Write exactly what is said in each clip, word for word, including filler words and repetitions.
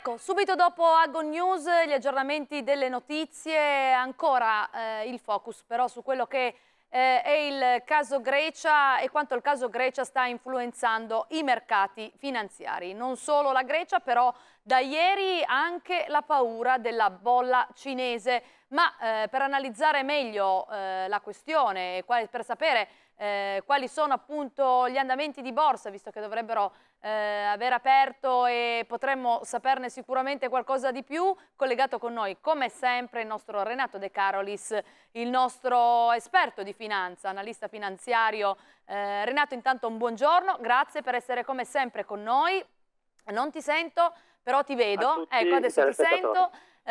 Ecco, subito dopo Agon News, gli aggiornamenti delle notizie, ancora eh, il focus però su quello che eh, è il caso Grecia e quanto il caso Grecia sta influenzando i mercati finanziari. Non solo la Grecia, però da ieri anche la paura della bolla cinese. Ma eh, per analizzare meglio eh, la questione, per sapere eh, quali sono appunto gli andamenti di borsa, visto che dovrebbero eh, aver aperto e potremmo saperne sicuramente qualcosa di più, collegato con noi come sempre il nostro Renato De Carolis, il nostro esperto di finanza, analista finanziario. Eh, Renato, intanto un buongiorno, grazie per essere come sempre con noi. Non ti sento, però ti vedo. Ecco, adesso ti sento.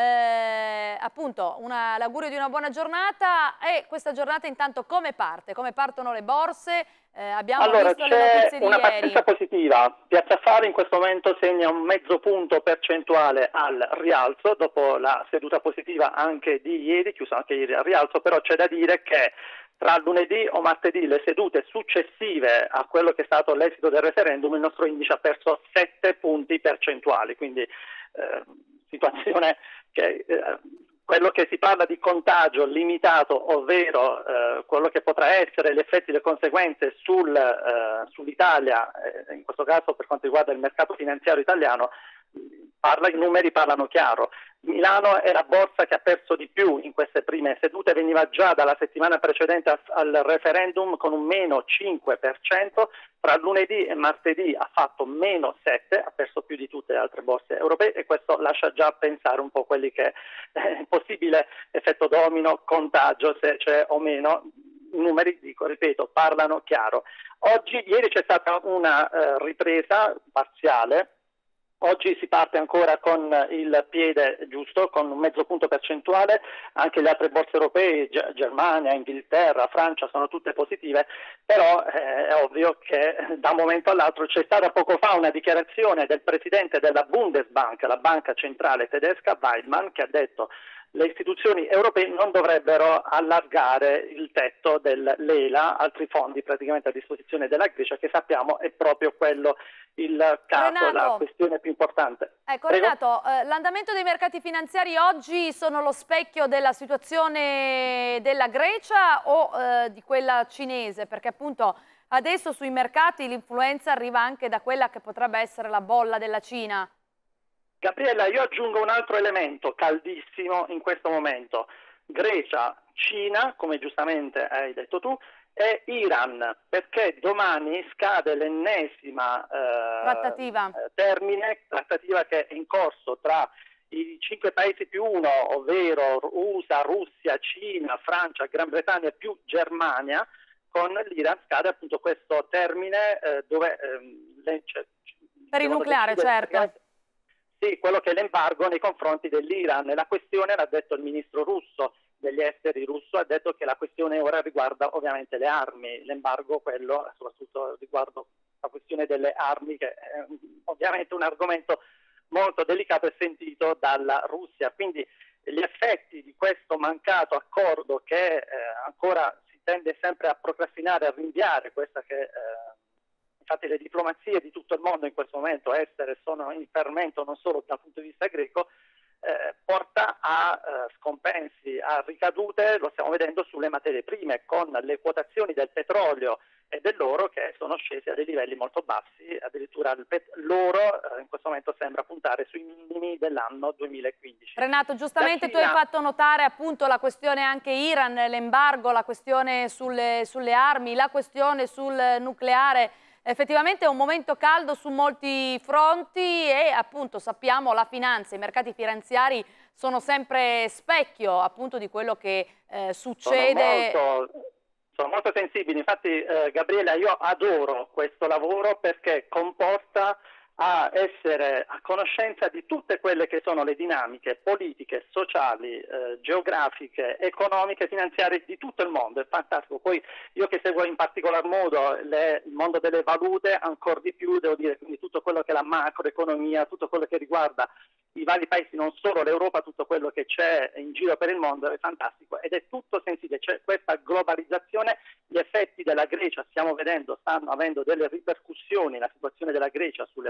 Eh, appunto l'augurio di una buona giornata. E questa giornata intanto come parte? Come partono le borse? Eh, abbiamo allora, visto le notizie di una ieri. partenza positiva. Piazza Affari in questo momento segna un mezzo punto percentuale al rialzo dopo la seduta positiva anche di ieri, chiusa anche ieri al rialzo, però c'è da dire che tra lunedì o martedì, le sedute successive a quello che è stato l'esito del referendum, il nostro indice ha perso sette punti percentuali, quindi eh, situazione che eh, quello che si parla di contagio limitato, ovvero eh, quello che potrà essere gli effetti e le conseguenze sul, eh, sull'Italia, eh, in questo caso per quanto riguarda il mercato finanziario italiano, parla, i numeri parlano chiaro. Milano è la borsa che ha perso di più in queste prime sedute, veniva già dalla settimana precedente al referendum con un meno cinque per cento, tra lunedì e martedì ha fatto meno sette, ha perso più di tutte le altre borse europee e questo lascia già pensare un po' quelli che è possibile effetto domino, contagio, se c'è o meno. I numeri, dico, ripeto, parlano chiaro. Oggi, ieri c'è stata una eh, ripresa parziale. Oggi si parte ancora con il piede giusto, con un mezzo punto percentuale, anche le altre borse europee, Germania, Inghilterra, Francia sono tutte positive, però eh, è ovvio che da un momento all'altro c'è stata poco fa una dichiarazione del presidente della Bundesbank, la banca centrale tedesca, Weidmann, che ha detto le istituzioni europee non dovrebbero allargare il tetto dell'E L A, altri fondi praticamente a disposizione della Grecia, che sappiamo è proprio quello il caso, Renato, la questione più importante. Ecco Prego. Renato, eh, l'andamento dei mercati finanziari oggi sono lo specchio della situazione della Grecia o eh, di quella cinese? Perché appunto adesso sui mercati l'influenza arriva anche da quella che potrebbe essere la bolla della Cina. Gabriella, io aggiungo un altro elemento caldissimo in questo momento. Grecia, Cina, come giustamente hai detto tu, e Iran, perché domani scade l'ennesima eh, trattativa. termine, trattativa che è in corso tra i cinque paesi più uno, ovvero U S A, Russia, Cina, Francia, Gran Bretagna più Germania. Con l'Iran scade appunto questo termine eh, dove ehm, le, cioè, per il nucleare, certo. Sì, quello che è l'embargo nei confronti dell'Iran. La questione, l'ha detto il ministro russo degli esteri russo, ha detto che la questione ora riguarda ovviamente le armi, l'embargo quello soprattutto riguardo la questione delle armi, che è ovviamente un argomento molto delicato e sentito dalla Russia. Quindi gli effetti di questo mancato accordo che eh, ancora si tende sempre a procrastinare, a rinviare, questa che... Eh, Infatti le diplomazie di tutto il mondo in questo momento estere sono in fermento non solo dal punto di vista greco, eh, porta a eh, scompensi, a ricadute, lo stiamo vedendo sulle materie prime, con le quotazioni del petrolio e dell'oro che sono scese a dei livelli molto bassi, addirittura l'oro eh, in questo momento sembra puntare sui minimi dell'anno duemilaquindici. Renato, giustamente Cina... tu hai fatto notare appunto la questione anche Iran, l'embargo, la questione sulle, sulle armi, la questione sul nucleare. Effettivamente è un momento caldo su molti fronti e appunto sappiamo la finanza, i mercati finanziari sono sempre specchio appunto di quello che eh, succede. Sono molto, sono molto sensibili, infatti eh, Gabriela, io adoro questo lavoro perché comporta a essere a conoscenza di tutte quelle che sono le dinamiche politiche, sociali, eh, geografiche, economiche, finanziarie di tutto il mondo. È fantastico. Poi io che seguo in particolar modo le, il mondo delle valute, ancora di più, devo dire, quindi tutto quello che è la macroeconomia, tutto quello che riguarda i vari paesi, non solo l'Europa, tutto quello che c'è in giro per il mondo è fantastico ed è tutto sensibile. C'è questa globalizzazione, gli effetti della Grecia stiamo vedendo, stanno avendo delle ripercussioni, la situazione della Grecia sulle borse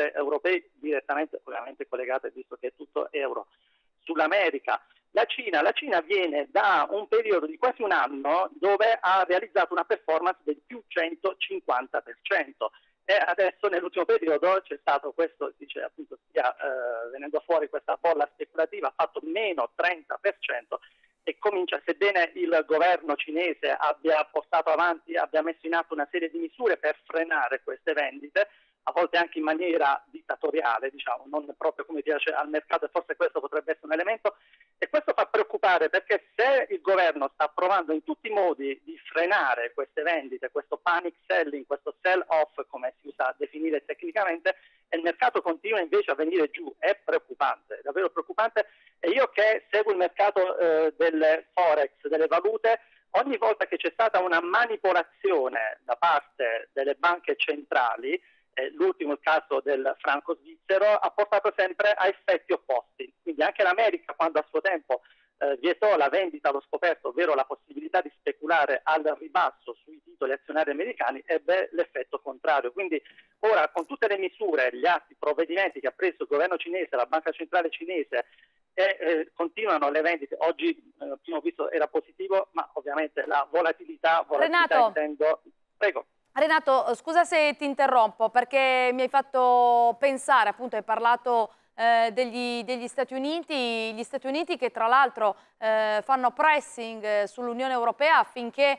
finanziarie europee direttamente, ovviamente collegate, visto che è tutto euro, sull'America. La Cina, la Cina viene da un periodo di quasi un anno dove ha realizzato una performance del più centocinquanta per cento. E adesso nell'ultimo periodo c'è stato questo, dice appunto stia eh, venendo fuori questa bolla speculativa, ha fatto meno trenta per cento e comincia, sebbene il governo cinese abbia portato avanti, abbia messo in atto una serie di misure per frenare queste vendite, a volte anche in maniera dittatoriale, diciamo, non proprio come piace al mercato, e forse questo potrebbe essere un elemento, e questo fa preoccupare perché se il governo sta provando in tutti i modi di frenare queste vendite, questo panic selling, questo sell off come si usa a definire tecnicamente, e il mercato continua invece a venire giù, è preoccupante, è davvero preoccupante. E io che seguo il mercato eh, del forex, delle valute, ogni volta che c'è stata una manipolazione da parte delle banche centrali, eh, l'ultimo il caso del franco svizzero, ha portato sempre a effetti opposti. Quindi anche l'America, quando a suo tempo eh, vietò la vendita allo scoperto, ovvero la possibilità di speculare al ribasso sui titoli azionari americani, ebbe l'effetto contrario. Quindi ora, con tutte le misure, gli atti, i provvedimenti che ha preso il governo cinese, la banca centrale cinese, e eh, continuano le vendite. Oggi, eh, prima ho visto, era positivo, ma ovviamente la volatilità, volatilità Renato, intendo... Prego. Renato, scusa se ti interrompo, perché mi hai fatto pensare, appunto, hai parlato eh, degli, degli Stati Uniti, gli Stati Uniti che tra l'altro eh, fanno pressing eh, sull'Unione Europea affinché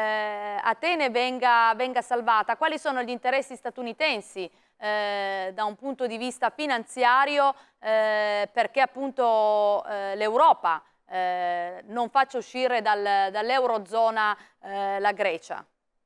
eh, Atene venga, venga salvata. Quali sono gli interessi statunitensi eh, da un punto di vista finanziario eh, perché appunto eh, l'Europa eh, non faccia uscire dal, dall'Eurozona eh, la Grecia?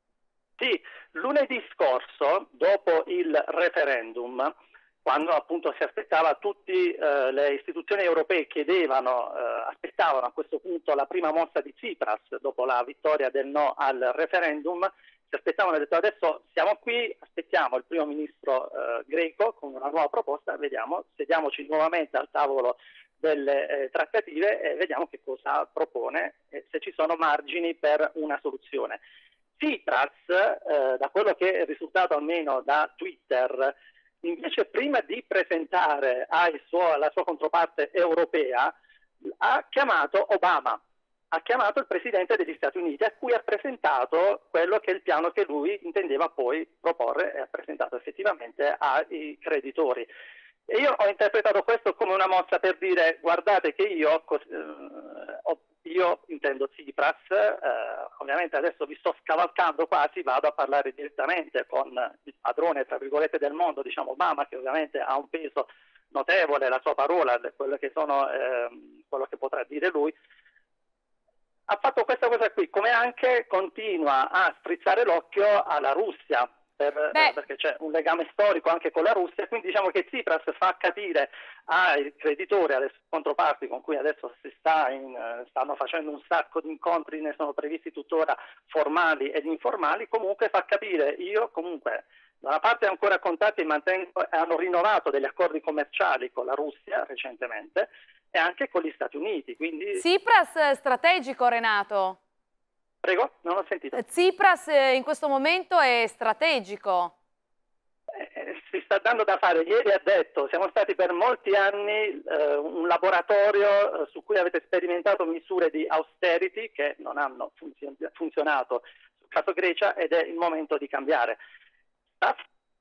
Sì, lunedì scorso, dopo il referendum, quando appunto si aspettava, tutte eh, le istituzioni europee chiedevano, eh, aspettavano a questo punto la prima mossa di Tsipras dopo la vittoria del no al referendum, si aspettavano, hanno detto adesso siamo qui, aspettiamo il primo ministro eh, greco con una nuova proposta, vediamo, sediamoci nuovamente al tavolo delle eh, trattative e vediamo che cosa propone e se ci sono margini per una soluzione. Tsipras, eh, da quello che è risultato almeno da Twitter, invece prima di presentare ai suo, alla sua controparte europea, ha chiamato Obama, ha chiamato il presidente degli Stati Uniti, a cui ha presentato quello che è il piano che lui intendeva poi proporre e ha presentato effettivamente ai creditori. E io ho interpretato questo come una mossa per dire guardate che io eh, ho Io intendo Tsipras, eh, ovviamente adesso vi sto scavalcando quasi, vado a parlare direttamente con il padrone, tra virgolette, del mondo, diciamo Obama, che ovviamente ha un peso notevole, la sua parola, quello che, sono, eh, quello che potrà dire lui. Ha fatto questa cosa qui, come anche continua a strizzare l'occhio alla Russia, per, eh, perché c'è un legame storico anche con la Russia, quindi diciamo che Tsipras fa capire ai creditori, alle controparti con cui adesso si sta in, uh, stanno facendo un sacco di incontri, ne sono previsti tuttora formali ed informali, comunque fa capire io comunque da una parte ancora contatti e mantengo, hanno rinnovato degli accordi commerciali con la Russia recentemente e anche con gli Stati Uniti. Quindi... Tsipras è strategico, Renato. Prego, non ho sentito. Tsipras in questo momento è strategico. Eh, si sta dando da fare. Ieri ha detto, siamo stati per molti anni eh, un laboratorio eh, su cui avete sperimentato misure di austerity che non hanno funzion funzionato sul caso Grecia ed è il momento di cambiare. Sta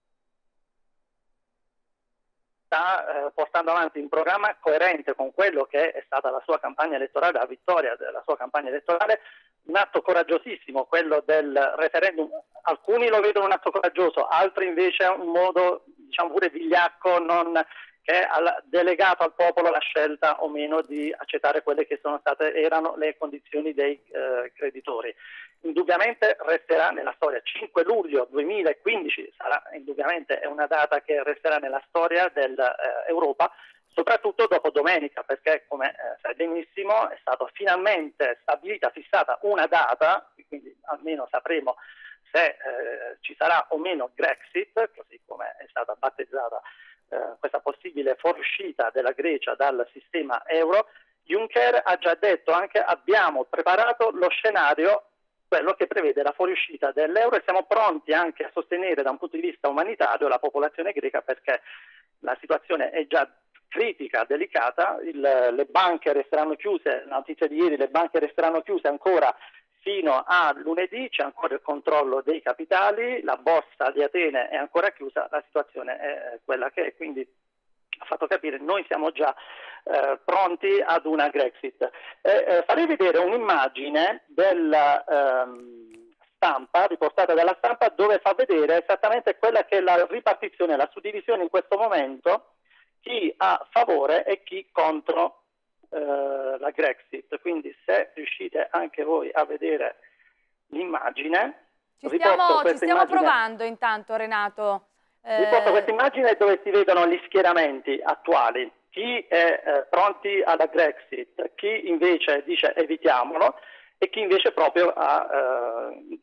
sta eh, portando avanti un programma coerente con quello che è stata la sua campagna elettorale, la vittoria della sua campagna elettorale, un atto coraggiosissimo, quello del referendum. Alcuni lo vedono un atto coraggioso, altri invece un modo, diciamo pure vigliacco, non, che ha delegato al popolo la scelta o meno di accettare quelle che sono state, erano le condizioni dei eh, creditori. Indubbiamente resterà nella storia. cinque luglio duemilaquindici sarà indubbiamente è una data che resterà nella storia dell'Europa, soprattutto dopo domenica, perché come eh, sai benissimo è stata finalmente stabilita, fissata una data, quindi almeno sapremo se eh, ci sarà o meno Grexit, così come è stata battezzata eh, questa possibile fuoriuscita della Grecia dal sistema euro. Juncker ha già detto anche abbiamo preparato lo scenario quello che prevede la fuoriuscita dell'euro e siamo pronti anche a sostenere da un punto di vista umanitario la popolazione greca, perché la situazione è già critica, delicata, il, le banche resteranno chiuse, la notizia di ieri, le banche resteranno chiuse ancora fino a lunedì, c'è ancora il controllo dei capitali, la borsa di Atene è ancora chiusa, la situazione è quella che è, quindi ha fatto capire noi siamo già eh, pronti ad una Grexit. Eh, eh, farei vedere un'immagine della ehm, stampa, riportata dalla stampa, dove fa vedere esattamente quella che è la ripartizione, la suddivisione in questo momento, chi a favore e chi contro Uh, la Grexit. Quindi se riuscite anche voi a vedere l'immagine, ci stiamo, ci stiamo immagine, provando intanto, Renato. Riporto eh... questa immagine dove si vedono gli schieramenti attuali, chi è eh, pronti alla Grexit, chi invece dice evitiamolo e chi invece proprio ha, eh,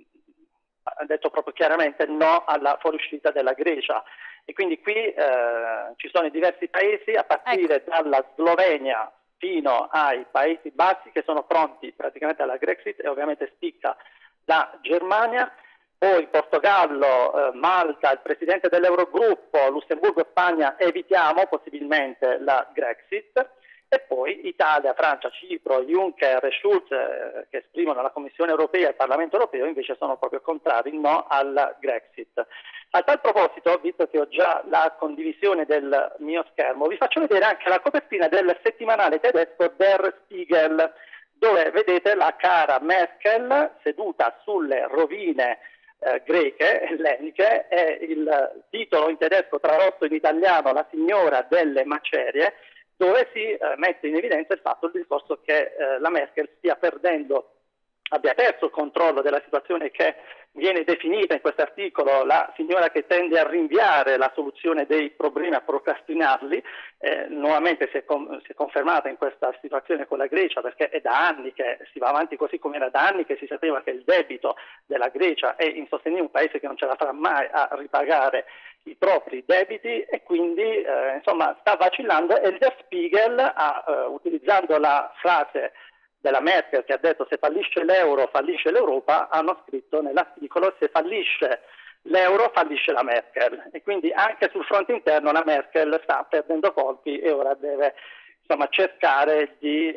ha detto proprio chiaramente no alla fuoriuscita della Grecia. E quindi qui eh, ci sono i diversi paesi, a partire ecco. dalla Slovenia fino ai Paesi Bassi, che sono pronti praticamente alla Grexit, e ovviamente spicca la Germania, poi Portogallo, eh, Malta, il presidente dell'Eurogruppo, Lussemburgo e Spagna evitiamo possibilmente la Grexit, e poi Italia, Francia, Cipro, Juncker e Schulz, eh, che esprimono la Commissione europea e il Parlamento europeo, invece sono proprio contrari, no alla Grexit. A tal proposito, visto che ho già la condivisione del mio schermo, vi faccio vedere anche la copertina del settimanale tedesco Der Spiegel, dove vedete la cara Merkel seduta sulle rovine eh, greche, elleniche, e il titolo in tedesco tradotto in italiano La signora delle macerie, dove si eh, mette in evidenza il fatto, il discorso che eh, la Merkel stia perdendo, abbia perso il controllo della situazione che viene definita in questo articolo la signora che tende a rinviare la soluzione dei problemi, a procrastinarli. Eh, nuovamente si è, com si è confermata in questa situazione con la Grecia, perché è da anni che si va avanti così come era da anni che si sapeva che il debito della Grecia è insostenibile, un paese che non ce la farà mai a ripagare i propri debiti, e quindi eh, insomma sta vacillando, e Der Spiegel ha, eh, utilizzando la frase della Merkel che ha detto se fallisce l'euro fallisce l'Europa, hanno scritto nell'articolo se fallisce l'euro fallisce la Merkel, e quindi anche sul fronte interno la Merkel sta perdendo colpi e ora deve insomma cercare di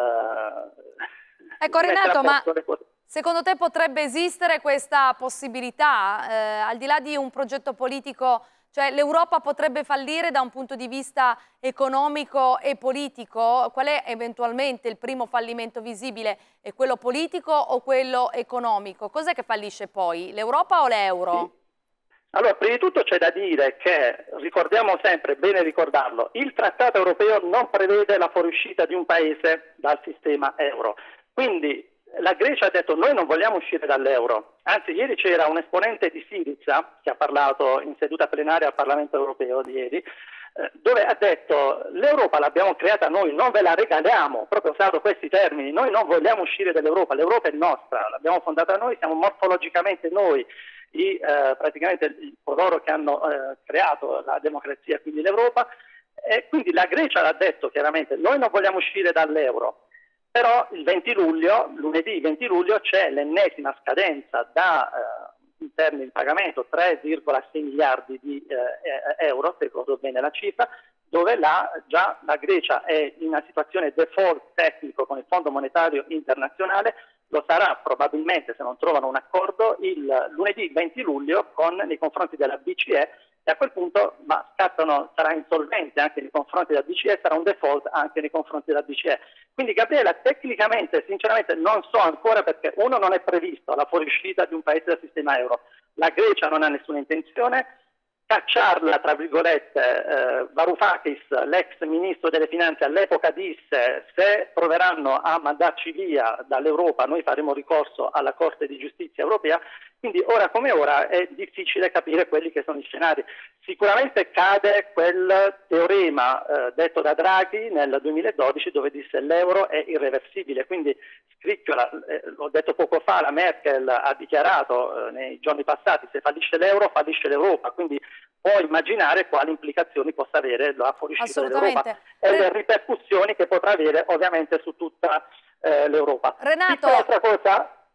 eh, ecco Renato, ma secondo te potrebbe esistere questa possibilità, eh, al di là di un progetto politico? Cioè l'Europa potrebbe fallire da un punto di vista economico e politico? Qual è eventualmente il primo fallimento visibile? È quello politico o quello economico? Cos'è che fallisce poi? L'Europa o l'euro? Sì. Allora, prima di tutto c'è da dire che, ricordiamo sempre, bene ricordarlo, il Trattato europeo non prevede la fuoriuscita di un paese dal sistema euro. Quindi la Grecia ha detto noi non vogliamo uscire dall'euro, anzi ieri c'era un esponente di Syriza che ha parlato in seduta plenaria al Parlamento europeo di ieri, eh, dove ha detto l'Europa l'abbiamo creata noi, non ve la regaliamo, proprio usato questi termini, noi non vogliamo uscire dall'Europa, l'Europa è nostra, l'abbiamo fondata noi, siamo morfologicamente noi, i, eh, praticamente coloro che hanno eh, creato la democrazia, quindi l'Europa, e quindi la Grecia l'ha detto chiaramente noi non vogliamo uscire dall'euro. Però il venti luglio, lunedì venti luglio, c'è l'ennesima scadenza da, eh, in termini di pagamento, tre virgola sei miliardi di eh, euro, se ricordo bene la cifra, dove la, già la Grecia è in una situazione default tecnico con il Fondo Monetario Internazionale, lo sarà probabilmente, se non trovano un accordo, il lunedì venti luglio con, nei confronti della B C E, e a quel punto ma scattano, sarà insolvente anche nei confronti della B C E, sarà un default anche nei confronti della B C E. Quindi Gabriela, tecnicamente, sinceramente non so ancora, perché uno non è previsto la fuoriuscita di un paese dal sistema euro, la Grecia non ha nessuna intenzione, cacciarla, tra virgolette, eh, Varoufakis, l'ex ministro delle finanze, all'epoca disse se proveranno a mandarci via dall'Europa noi faremo ricorso alla Corte di Giustizia europea, quindi ora come ora è difficile capire quelli che sono i scenari. Sicuramente cade quel teorema eh, detto da Draghi nel duemiladodici dove disse l'euro è irreversibile, quindi scricchiola, eh, l'ho detto poco fa, la Merkel ha dichiarato eh, nei giorni passati se fallisce l'euro fallisce l'Europa, quindi può immaginare quali implicazioni possa avere la fuoriuscita dell'Europa e le ripercussioni che potrà avere ovviamente su tutta eh, l'Europa. Renato, Piccola altra cosa,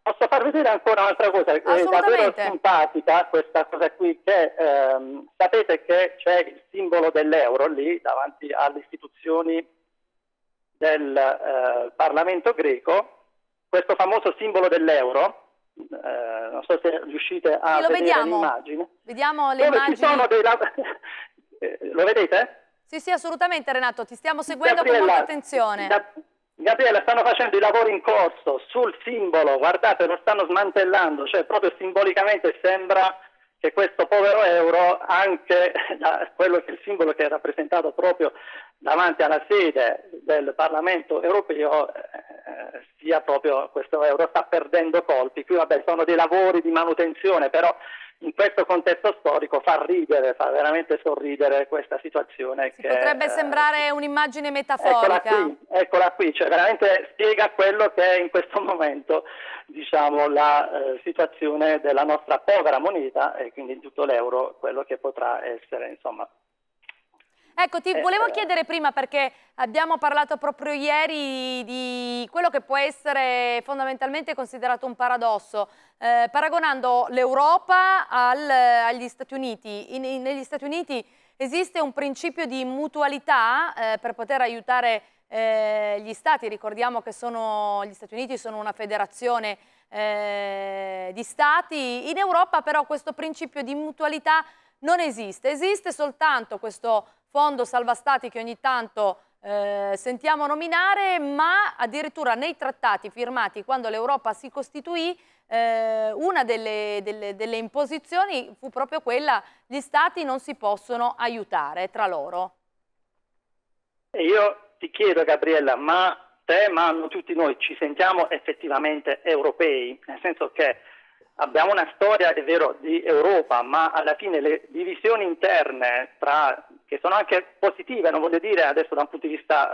Posso far vedere ancora un'altra cosa? È davvero simpatica questa cosa qui, che ehm, sapete che c'è il simbolo dell'euro lì davanti alle istituzioni del eh, Parlamento greco, questo famoso simbolo dell'euro, eh, non so se riuscite a sì, vedere l'immagine. Vediamo le dove immagini. Ci sono dei lo vedete? Sì, sì, assolutamente Renato, ti stiamo seguendo Gabriella, con molta attenzione. Gab Gabriele, stanno facendo i lavori in corso sul simbolo, guardate, lo stanno smantellando, cioè proprio simbolicamente sembra che questo povero euro, anche da quello che è il simbolo che è rappresentato proprio davanti alla sede del Parlamento europeo, eh, sia proprio questo euro sta perdendo colpi. Qui vabbè sono dei lavori di manutenzione, però in questo contesto storico fa ridere, fa veramente sorridere questa situazione. Sì, che potrebbe eh, sembrare un'immagine metaforica. Eccola qui, eccola qui, cioè veramente spiega quello che è in questo momento, diciamo, la eh, situazione della nostra povera moneta e quindi in tutto l'euro, quello che potrà essere, insomma. Ecco, ti eh, volevo eh, chiedere prima, perché abbiamo parlato proprio ieri di quello che può essere fondamentalmente considerato un paradosso, eh, paragonando l'Europa al, agli Stati Uniti. In, in, negli Stati Uniti esiste un principio di mutualità eh, per poter aiutare eh, gli Stati. Ricordiamo che sono, gli Stati Uniti sono una federazione eh, di Stati. In Europa però questo principio di mutualità non esiste, esiste soltanto questo fondo salva stati che ogni tanto eh, sentiamo nominare, ma addirittura nei trattati firmati quando l'Europa si costituì eh, una delle, delle, delle imposizioni fu proprio quella: gli stati non si possono aiutare tra loro. E io ti chiedo, Gabriella, ma te, ma tutti noi ci sentiamo effettivamente europei? Nel senso che abbiamo una storia, è vero, di Europa, ma alla fine le divisioni interne, tra, che sono anche positive, non voglio dire adesso da un punto di vista,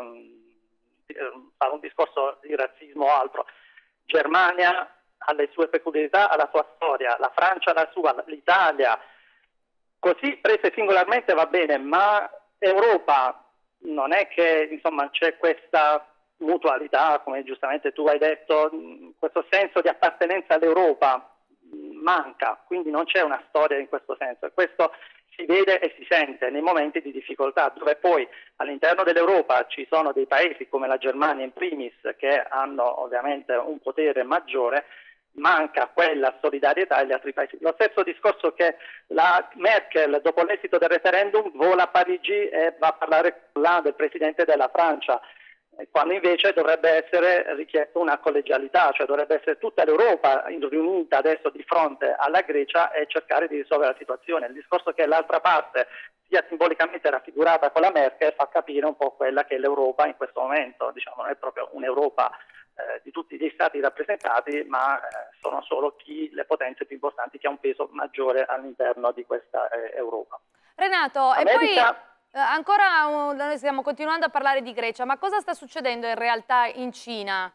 eh, fare un discorso di razzismo o altro, Germania ha le sue peculiarità, ha la sua storia, la Francia ha la sua, l'Italia, così prese singolarmente va bene, ma Europa non è che insomma c'è questa mutualità, come giustamente tu hai detto, questo senso di appartenenza all'Europa manca, quindi non c'è una storia in questo senso, e questo si vede e si sente nei momenti di difficoltà, dove poi all'interno dell'Europa ci sono dei paesi come la Germania in primis che hanno ovviamente un potere maggiore, manca quella solidarietà agli altri paesi. Lo stesso discorso che la Merkel dopo l'esito del referendum vola a Parigi e va a parlare là del presidente della Francia, quando invece dovrebbe essere richiesta una collegialità, cioè dovrebbe essere tutta l'Europa riunita adesso di fronte alla Grecia e cercare di risolvere la situazione. Il discorso che l'altra parte sia simbolicamente raffigurata con la Merkel fa capire un po' quella che è l'Europa in questo momento, diciamo non è proprio un'Europa eh, di tutti gli stati rappresentati, ma eh, sono solo chi, le potenze più importanti che ha un peso maggiore all'interno di questa eh, Europa. Renato, America... e poi... Uh, ancora uh, noi stiamo continuando a parlare di Grecia, ma cosa sta succedendo in realtà in Cina?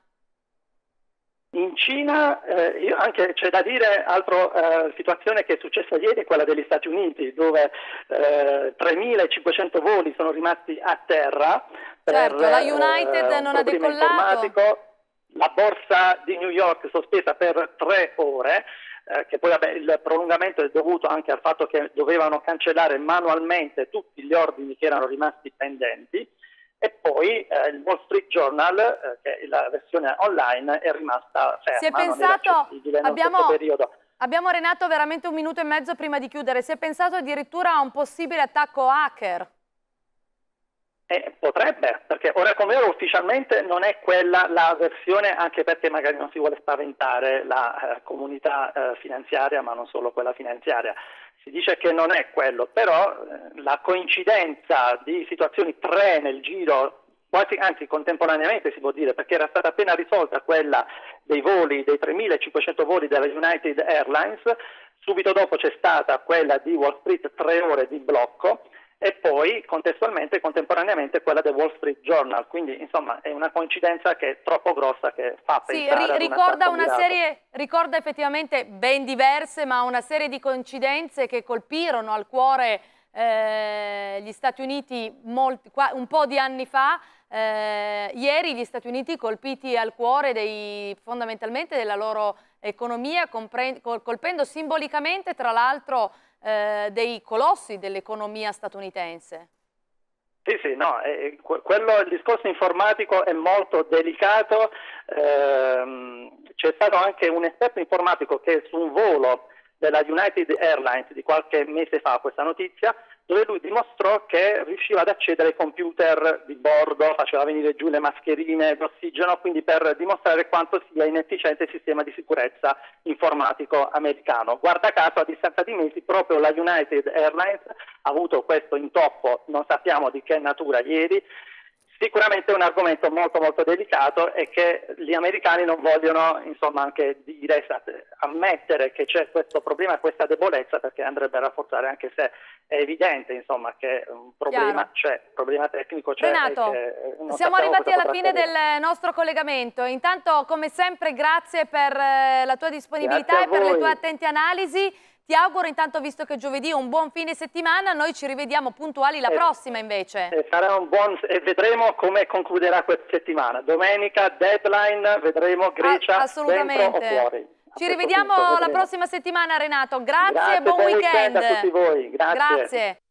In Cina, eh, io anche c'è da dire, altra eh, situazione che è successa ieri è quella degli Stati Uniti, dove eh, tremilacinquecento voli sono rimasti a terra. Certo, per, la United eh, non ha decollato. La borsa di New York sospesa per tre ore. Eh, che poi vabbè, il prolungamento è dovuto anche al fatto che dovevano cancellare manualmente tutti gli ordini che erano rimasti pendenti, e poi eh, il Wall Street Journal, eh, che è la versione online, è rimasta ferma. Si è pensato, abbiamo, periodo. abbiamo Renato veramente un minuto e mezzo prima di chiudere, si è pensato addirittura a un possibile attacco hacker. Eh, potrebbe, perché ora come ora ufficialmente non è quella la versione, anche perché magari non si vuole spaventare la eh, comunità eh, finanziaria, ma non solo quella finanziaria. Si dice che non è quello, però eh, la coincidenza di situazioni tre nel giro, quasi anzi contemporaneamente si può dire, perché era stata appena risolta quella dei voli, dei tremilacinquecento voli della United Airlines, subito dopo c'è stata quella di Wall Street, tre ore di blocco, e poi contestualmente, contemporaneamente quella del Wall Street Journal, quindi insomma è una coincidenza che è troppo grossa, che fa sì, pensare ri ricorda una serie, ricorda effettivamente ben diverse, ma una serie di coincidenze che colpirono al cuore eh, gli Stati Uniti molti, qua, un po' di anni fa, eh, ieri gli Stati Uniti colpiti al cuore dei, fondamentalmente della loro economia, colpendo simbolicamente tra l'altro eh, dei colossi dell'economia statunitense. Sì, sì, no, eh, quello, il discorso informatico è molto delicato, ehm, c'è stato anche un esperto informatico che su un volo della United Airlines di qualche mese fa, questa notizia, dove lui dimostrò che riusciva ad accedere ai computer di bordo, faceva venire giù le mascherine d'ossigeno, quindi per dimostrare quanto sia inefficiente il sistema di sicurezza informatico americano. Guarda caso, a distanza di mesi, proprio la United Airlines ha avuto questo intoppo, non sappiamo di che natura ieri. Sicuramente è un argomento molto molto delicato e che gli americani non vogliono, insomma, anche dire, ammettere che c'è questo problema, questa debolezza, perché andrebbe a rafforzare, anche se è evidente, insomma, che un problema c'è, un problema tecnico c'è. Renato, siamo arrivati alla fine accadere. del nostro collegamento. Intanto, come sempre, grazie per la tua disponibilità e per le tue attente analisi. Ti auguro intanto, visto che giovedì è un buon fine settimana, noi ci rivediamo puntuali la eh, prossima invece. Eh, sarà un buon, e vedremo come concluderà questa settimana. Domenica, deadline, vedremo Grecia assolutamente. Dentro o fuori. Ci rivediamo punto, la prossima settimana, Renato. Grazie, Grazie, buon weekend. weekend a tutti voi. Grazie. Grazie.